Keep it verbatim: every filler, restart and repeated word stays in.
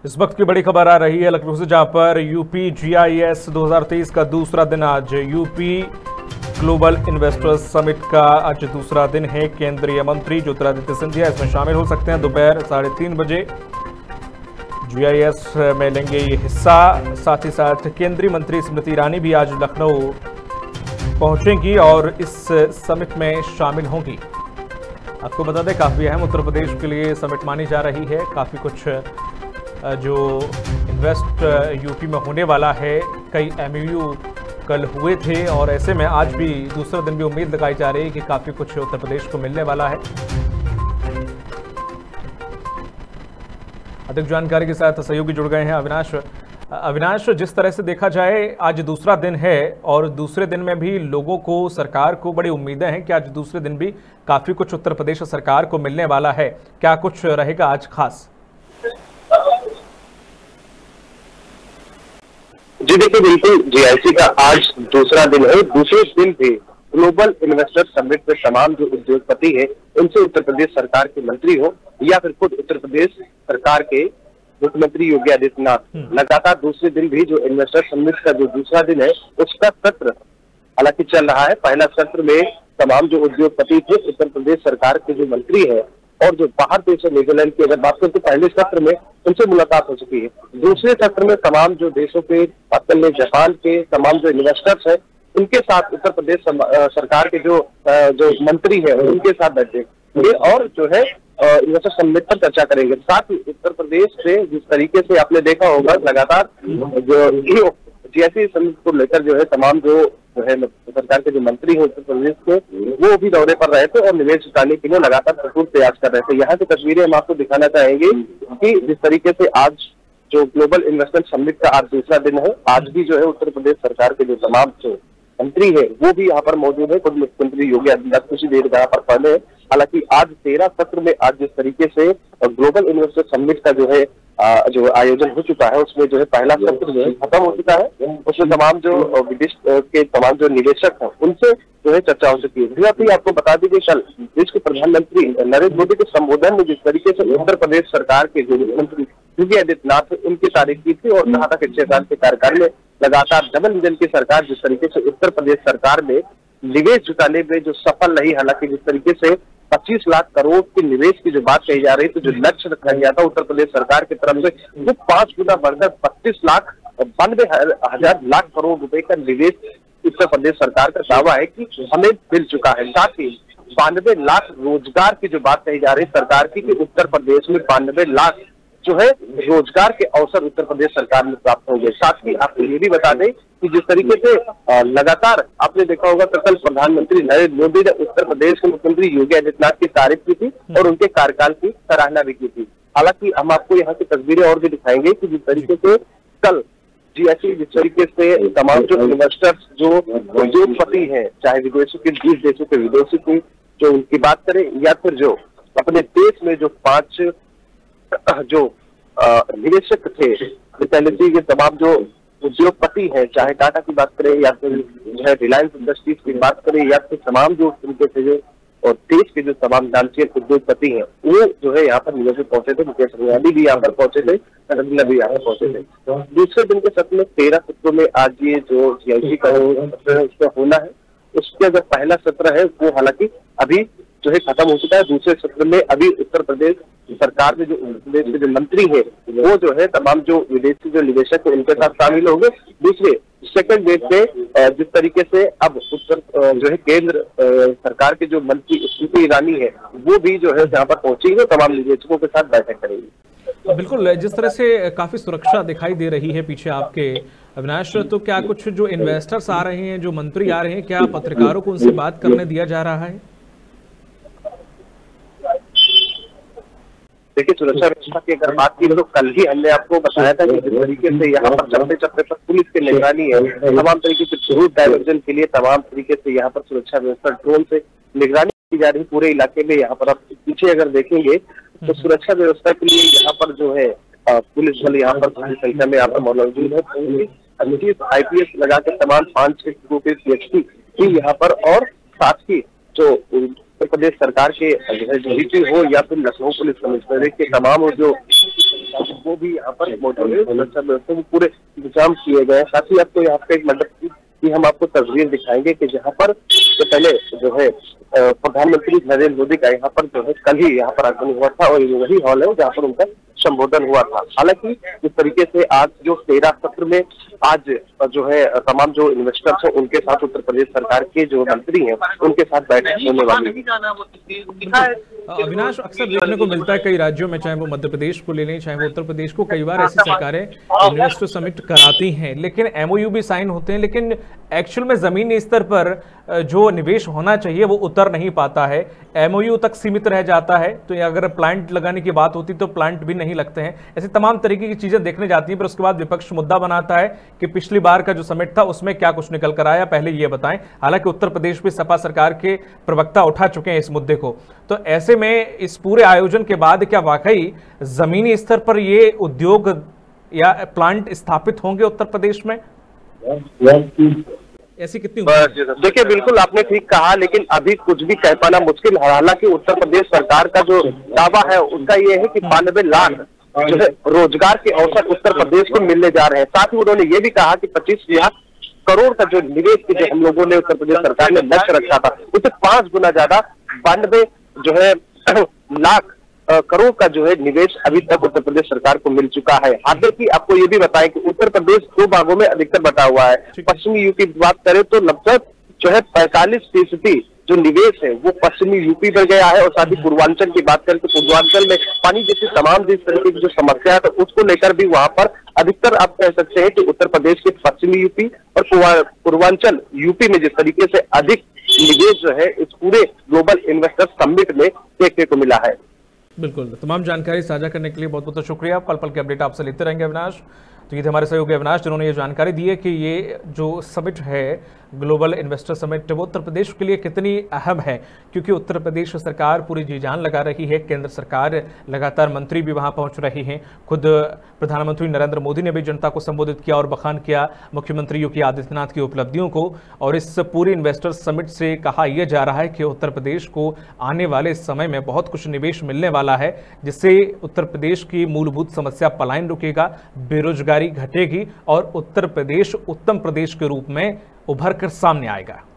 इस वक्त की बड़ी खबर आ रही है लखनऊ से, जहां पर यूपी जीआईएस दो हज़ार तेईस का दूसरा दिन आज यूपी ग्लोबल इन्वेस्टर्स समिट का आज दूसरा दिन है। केंद्रीय मंत्री ज्योतिरादित्य सिंधिया इसमें शामिल हो सकते हैं। दोपहर साढ़े तीन बजे जीआईएस में लेंगे ये हिस्सा। साथ ही साथ केंद्रीय मंत्री स्मृति ईरानी भी आज लखनऊ पहुंचेंगी और इस समिट में शामिल होंगी। आपको बता दें, काफ़ी अहम उत्तर प्रदेश के लिए समिट मानी जा रही है। काफ़ी कुछ जो इन्वेस्ट यूपी में होने वाला है, कई एमओयू कल हुए थे और ऐसे में आज भी दूसरे दिन भी उम्मीद लगाई जा रही है कि काफ़ी कुछ उत्तर प्रदेश को मिलने वाला है। अधिक जानकारी के साथ सहयोगी जुड़ गए हैं अविनाश। अविनाश, जिस तरह से देखा जाए आज दूसरा दिन है और दूसरे दिन में भी लोगों को, सरकार को बड़ी उम्मीदें हैं कि आज दूसरे दिन भी काफ़ी कुछ उत्तर प्रदेश सरकार को मिलने वाला है। क्या कुछ रहेगा आज खास? जी देखिए, बिल्कुल जीआईसी का आज दूसरा दिन है। दूसरे दिन भी ग्लोबल इन्वेस्टर समिट में तमाम जो उद्योगपति है, उनसे उत्तर प्रदेश सरकार के मंत्री हो या फिर खुद उत्तर प्रदेश सरकार के मुख्यमंत्री योगी आदित्यनाथ, लगातार दूसरे दिन भी जो इन्वेस्टर समिट का जो दूसरा दिन है उसका सत्र हालांकि चल रहा है। पहला सत्र में तमाम जो उद्योगपति थे, उत्तर प्रदेश सरकार के जो मंत्री है और जो बाहर देश है नीदरलैंड की अगर बात करें तो पहले सत्र में उनसे मुलाकात हो चुकी है। दूसरे सत्र में तमाम जो देशों के, खासकर जापान के तमाम जो इन्वेस्टर्स हैं, उनके साथ उत्तर प्रदेश सरकार के जो जो मंत्री है उनके साथ बैठेंगे और जो है इन्वेस्टर समिट पर चर्चा करेंगे। साथ ही उत्तर प्रदेश से जिस तरीके से आपने देखा होगा, लगातार जो जीआईसी समिट को लेकर जो है तमाम जो जो है सरकार के जो मंत्री हैं उत्तर प्रदेश के, वो भी दौरे पर रहे थे और निवेश जुटाने के लिए लगातार भरपूर प्रयास कर रहे थे। यहाँ की तस्वीरें हम आपको दिखाना चाहेंगे कि जिस तरीके से आज जो ग्लोबल इन्वेस्टमेंट समिट का आज दूसरा दिन है, आज भी जो है उत्तर प्रदेश सरकार के जो तमाम जो मंत्री है वो भी यहाँ पर मौजूद है। खुद मुख्यमंत्री योगी आदित्यनाथ कुछ देर यहाँ पर पहले है। हालांकि आज तेरह सत्र में आज जिस तरीके से ग्लोबल इन्वेस्टर समिट का जो है आ, जो आयोजन हो चुका है, उसमें जो है पहला सत्र जो है खत्म हो चुका है। उसमें तमाम जो विदेश के तमाम जो निवेशक हैं उनसे जो है चर्चा हो चुकी है। भी आपको बता दीजिए, कल देश के प्रधानमंत्री नरेंद्र मोदी के संबोधन में जिस तरीके से उत्तर प्रदेश सरकार के जो मुख्यमंत्री योगी आदित्यनाथ उनकी तारीफ की थी और कहा था कि छह साल के कार्यकाल में लगातार डबल इंजन की सरकार जिस तरीके से उत्तर प्रदेश सरकार में निवेश जुटाने में जो सफल रही, हालांकि जिस तरीके से पच्चीस लाख करोड़ के निवेश की जो बात कही जा रही है, तो जो लक्ष्य रखा गया था उत्तर प्रदेश सरकार की तरफ से वो पांच गुना बढ़कर पच्चीस लाख बानवे हजार लाख करोड़ रुपए का निवेश उत्तर प्रदेश सरकार का दावा है कि हमें मिल चुका है। साथ ही बानवे लाख रोजगार की जो बात कही जा रही है सरकार की कि उत्तर प्रदेश में बानवे लाख जो है रोजगार के अवसर उत्तर प्रदेश सरकार में प्राप्त हो गए। साथ ही आपको ये भी बता दें कि जिस तरीके से लगातार आपने देखा होगा कि कल प्रधानमंत्री नरेंद्र मोदी ने उत्तर प्रदेश के मुख्यमंत्री योगी आदित्यनाथ की तारीफ की थी और उनके कार्यकाल की सराहना भी की थी। हालांकि हम आपको यहाँ की तस्वीरें और भी दिखाएंगे कि जिस तरीके से कल जीआईसी जिस तरीके से तमाम जो इन्वेस्टर्स, जो उद्योगपति हैं, चाहे विदेशों के बीस देशों के विदेशी की जो उनकी बात करें या फिर जो अपने देश में जो पांच जो निवेशक थे, के तमाम जो उद्योगपति हैं, चाहे टाटा की बात करें या फिर जो है रिलायंस इंडस्ट्रीज की बात करें या फिर तमाम जो तरीके से जो और देश के जो तमाम नामचीन उद्योगपति हैं, वो जो है यहाँ पर निवेश पहुंचे थे। मुकेश अंबानी भी यहाँ पर पहुंचे थे, नरेंद्र भी यहाँ पर पहुंचे थे। दूसरे दिन के सत्र में तेरह सत्रों में आज ये जो जीआईसी का सत्र है उसका होना है। उसके जो पहला सत्र है वो हालांकि अभी जो है खत्म हो चुका है। दूसरे सत्र में अभी उत्तर प्रदेश सरकार में जो प्रदेश के जो मंत्री है वो जो है तमाम जो विदेशी जो निवेशक है उनके साथ शामिल होंगे। दूसरे सेकंड डेट पे जिस तरीके से अब उत्तर जो है केंद्र सरकार के जो मंत्री स्मृति ईरानी है वो भी जो है यहाँ पर पहुंचेंगे, तमाम निवेशकों के साथ बैठक करेंगे। बिल्कुल, जिस तरह से काफी सुरक्षा दिखाई दे रही है पीछे आपके अविनाश, तो क्या कुछ जो इन्वेस्टर्स आ रहे हैं, जो मंत्री आ रहे हैं, क्या पत्रकारों को उनसे बात करने दिया जा रहा है? देखिए, सुरक्षा व्यवस्था की अगर बात की तो कल ही हमने आपको बताया था कि जिस तरीके से यहाँ पर चप्पे चप्पे पर पुलिस की निगरानी है, तमाम तरीके से रूट डायवर्जन के लिए तमाम तरीके से यहाँ पर सुरक्षा व्यवस्था ड्रोन से निगरानी की जा रही पूरे इलाके में। यहाँ पर आप पीछे अगर देखेंगे तो सुरक्षा व्यवस्था के लिए यहाँ पर जो है पुलिस बल यहाँ पर भारी संख्या में यहाँ पर मौजूद है। आई पी एस लगा के तमाम पांच छह पीएचडी भी यहाँ पर और साथ ही जो उत्तर प्रदेश सरकार के डीजीपी हो या फिर लखनऊ पुलिस कमिश्नरेट के तमाम जो वो भी यहाँ पर मौजूद है, सुरक्षा व्यवस्था में पूरे इंतजाम किए गए हैं। साथ ही आपको यहाँ पे एक मंडप की हम आपको तस्वीर दिखाएंगे कि जहाँ पर तो पहले जो है प्रधानमंत्री नरेंद्र मोदी का यहाँ पर जो है कल ही यहाँ पर आगमन हुआ था और वही हॉल है जहाँ पर उनका संबोधन हुआ था। हालांकि जिस तरीके से आज जो तेरह सत्र में आज जो है तमाम जो इन्वेस्टर्स हैं उनके साथ उत्तर प्रदेश सरकार के जो मंत्री हैं उनके साथ बैठक होने वाली है। अविनाश, अक्सर देखने को मिलता है कई राज्यों में, चाहे वो मध्य प्रदेश को ले लें चाहे वो उत्तर प्रदेश को, कई बार ऐसी सरकारें इन्वेस्टर समिट कराती हैं लेकिन एमओयू भी साइन होते हैं, लेकिन एक्चुअल में जमीनी स्तर पर जो निवेश होना चाहिए वो उतर नहीं पाता है, एमओयू तक सीमित रह जाता है। तो अगर प्लांट लगाने की बात होती तो प्लांट भी नहीं लगते हैं। ऐसी तमाम तरीके की चीजें देखने जाती हैं, पर उसके बाद विपक्ष मुद्दा बनाता है कि पिछली बार का जो समिट था उसमें क्या कुछ निकल कर आया, पहले ये बताएं। हालांकि उत्तर प्रदेश में सपा सरकार के प्रवक्ता उठा चुके हैं इस मुद्दे को, तो ऐसे में इस पूरे आयोजन के बाद क्या वाकई जमीनी स्तर पर ये उद्योग या प्लांट स्थापित होंगे उत्तर प्रदेश में? ऐसी कितनी? देखिए, बिल्कुल आपने ठीक कहा, लेकिन अभी कुछ भी कह पाना मुश्किल है। हालांकि उत्तर प्रदेश सरकार का जो दावा है उसका ये है कि बानवे लाख जो है रोजगार के अवसर उत्तर प्रदेश को मिलने जा रहे हैं। साथ ही उन्होंने ये भी कहा कि पच्चीस लाख करोड़ का जो निवेश की जो हम लोगों ने उत्तर प्रदेश सरकार ने लक्ष्य रखा था उससे पांच गुना ज्यादा बानवे जो है लाख करोड़ का जो है निवेश अभी तक उत्तर प्रदेश सरकार को मिल चुका है। हालांकि आपको ये भी बताएं कि उत्तर प्रदेश दो भागों में अधिकतर बटा हुआ है। पश्चिमी यूपी की बात करें तो लगभग जो है पैंतालीस फीसदी जो निवेश है वो पश्चिमी यूपी में गया है, और साथ ही पूर्वांचल की बात करें तो पूर्वांचल में पानी जैसी तमाम जिस तरीके की जो समस्या है तो उसको लेकर भी वहां पर अधिकतर आप कह सकते हैं कि उत्तर प्रदेश के पश्चिमी यूपी और पूर्वांचल यूपी में जिस तरीके से अधिक निवेश जो है इस पूरे ग्लोबल इन्वेस्टर समिट में देखने को मिला है। बिल्कुल, तमाम जानकारी साझा करने के लिए बहुत बहुत शुक्रिया। पल पल के अपडेट आपसे लेते रहेंगे अविनाश। तो ये थे हमारे सहयोगी अविनाश जिन्होंने ये जानकारी दी है कि ये जो समिट है ग्लोबल इन्वेस्टर समिट वो उत्तर प्रदेश के लिए कितनी अहम है, क्योंकि उत्तर प्रदेश सरकार पूरी जी जान लगा रही है, केंद्र सरकार लगातार मंत्री भी वहां पहुंच रही हैं। खुद प्रधानमंत्री नरेंद्र मोदी ने भी जनता को संबोधित किया और बखान किया मुख्यमंत्री योगी आदित्यनाथ की उपलब्धियों को। और इस पूरी इन्वेस्टर समिट से कहा यह जा रहा है कि उत्तर प्रदेश को आने वाले समय में बहुत कुछ निवेश मिलने वाला है, जिससे उत्तर प्रदेश की मूलभूत समस्या पलायन रुकेगा, बेरोजगारी घटेगी और उत्तर प्रदेश उत्तम प्रदेश के रूप में उभर कर सामने आएगा।